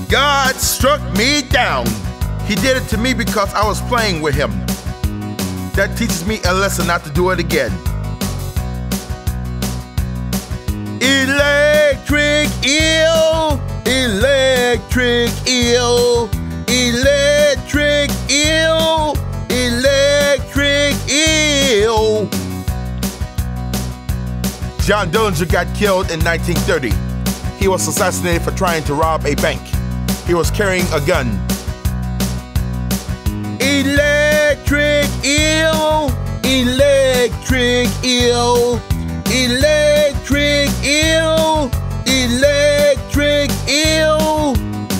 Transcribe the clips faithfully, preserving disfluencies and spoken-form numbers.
God struck me down. He did it to me because I was playing with him. That teaches me a lesson not to do it again. Electric eel, electric eel, electric eel, electric eel. John Dillinger got killed in nineteen thirty. He was assassinated for trying to rob a bank. He was carrying a gun. Electric eel, electric eel, electric eel, electric eel.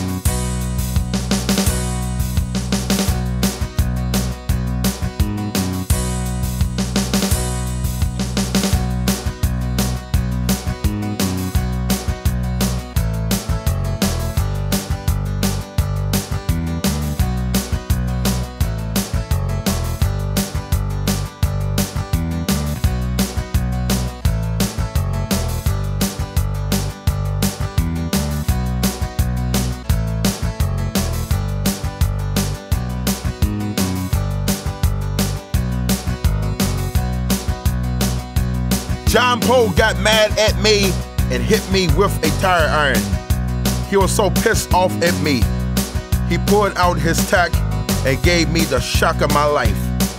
John Poe got mad at me and hit me with a tire iron. He was so pissed off at me. He pulled out his tack and gave me the shock of my life.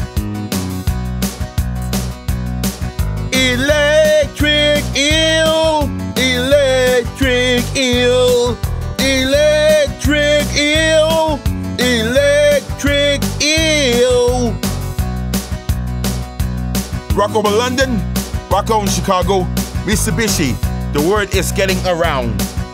Electric eel, electric eel, electric eel, electric eel. Rock over London, rock on Chicago, Mitsubishi, the word is getting around.